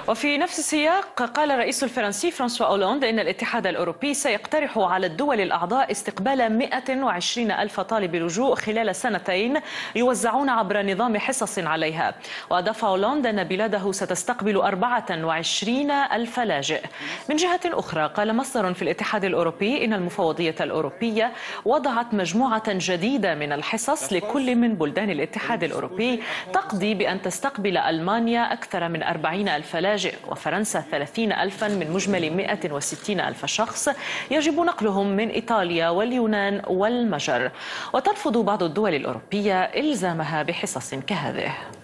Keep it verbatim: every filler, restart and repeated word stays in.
وفي نفس السياق قال الرئيس الفرنسي فرانسوا أولاند إن الاتحاد الأوروبي سيقترح على الدول الأعضاء استقبال مئة وعشرين ألف طالب لجوء خلال سنتين يوزعون عبر نظام حصص عليها. وأضاف أولاند أن بلاده ستستقبل أربعة وعشرين ألف لاجئ. من جهة أخرى قال مصدر في الاتحاد الأوروبي إن المفوضية الأوروبية وضعت مجموعة جديدة من الحصص لكل من بلدان الاتحاد الأوروبي تقضي بأن تستقبل ألمانيا أكثر من أربعين ألف لاجئ وفرنسا ثلاثين ألفا من مجمل مئة وستين ألف شخص يجب نقلهم من إيطاليا واليونان والمجر. وترفض بعض الدول الأوروبية إلزامها بحصص كهذه.